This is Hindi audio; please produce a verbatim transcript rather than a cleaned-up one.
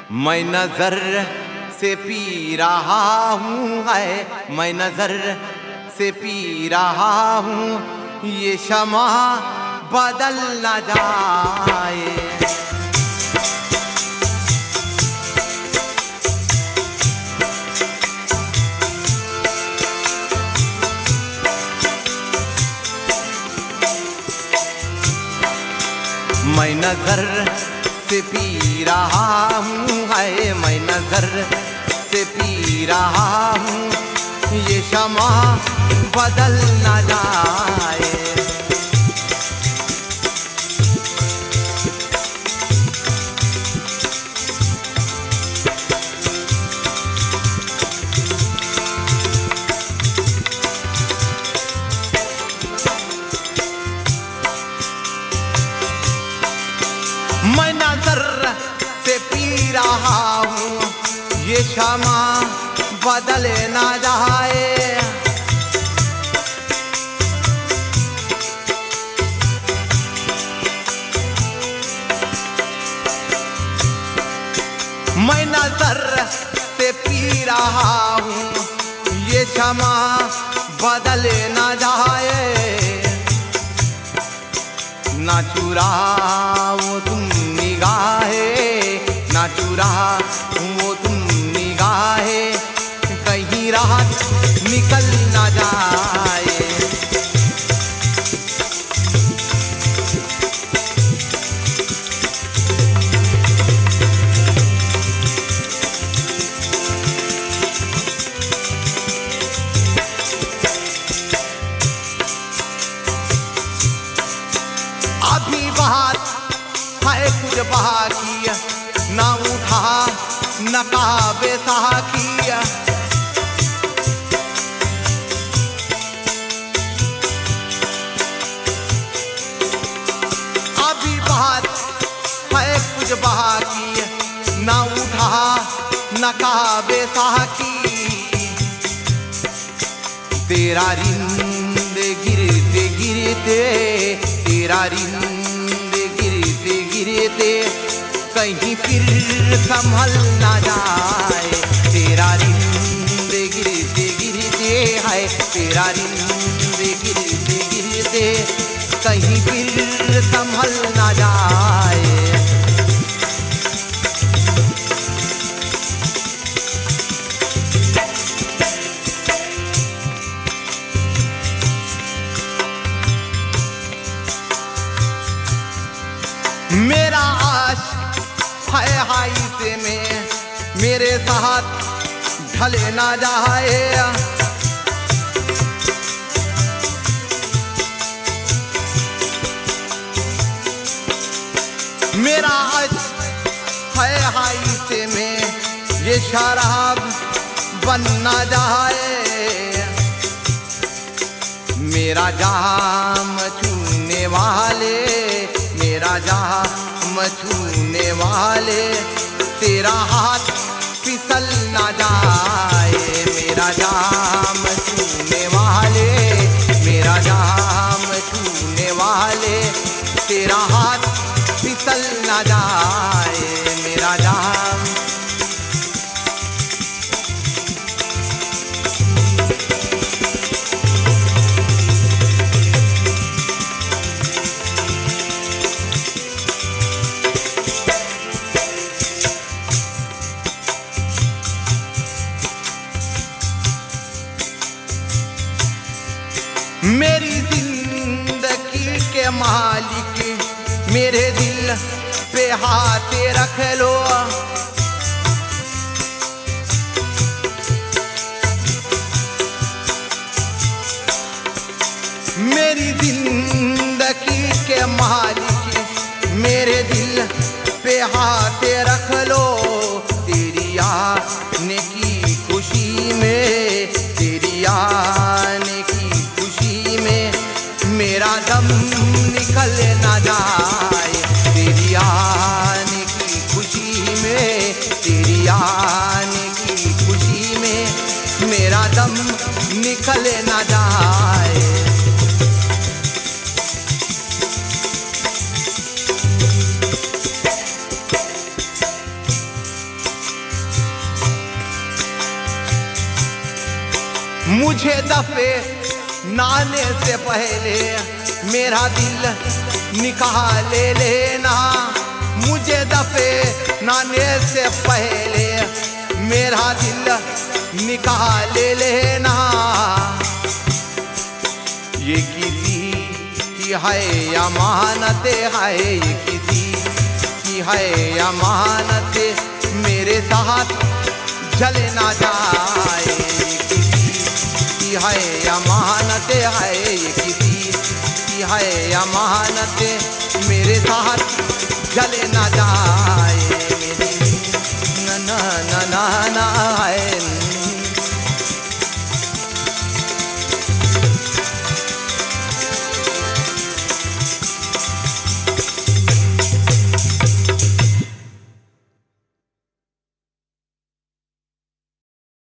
मैं नजर से पी रहा हूँ है, मैं नजर से पी रहा हूँ, ये शमा बदल न जाए। मैं नजर से पी रहा हूँ है, मैं नजर से पी रहा हूँ, ये शमा बदल न जाए। मैं नजर से पी रहा हूँ, ये शमा बदले ना जाए। मैं नजर से पी रहा हूँ, ये शमा बदले ना जाए। ना चुराओ तुम निगाहें, ना चुराओ तुम निगाहें, कहीं रात निकल ना जाए। अभी बात है कुछ बाकी, ना उठा न काबे साकी। अभी बात है कुछ बाकी, ना उठा न काबे साकी। तेरा रिंद गिरते गिरते, तेरा रिंद गिरते गिरते, कहीं फिर संभल ना जाए। तेरा रिंद गिरते गिरते है, तेरा रिंद गिरते गिरते, कहीं फिर संभल ना जाए। मेरा आशिक है हाई से में, मेरे साथ ढले ना जाए। मेरा आशिक है हाई से में, ये शराब बन ना जाए। मेरा जाम छूने वाले, मेरा जाम छूने वाले, तेरा हाथ फिसल ना जाए। मेरा जाम छूने वाले, मेरा जाम छूने वाले, तेरा हाथ फिसल ना जाए। मेरा जाम मेरी जिंदगी के मालिक, मेरे दिल पे हाथ रख लो। मेरी जिंदगी के मालिक, मेरे दिल पे हाथ रख लो। तेरी आने की खुशी में, तेरी आने की मेरा दम निकल ना जाए। तेरी आने की खुशी में, तेरी आने की खुशी में, मेरा दम निकल ना जाए। मुझे दफे नाने से पहले मेरा दिल निकाल ले लेना, मुझे दफे नाने से पहले मेरा दिल निकाल ले लेना। ये किसी की है अमानत है, ये किसी की है अमानत, मेरे साथ जले ना जाए। किसी की है अमानत है, ये किसी की है अमानत, मेरे साथ जले ना जाए।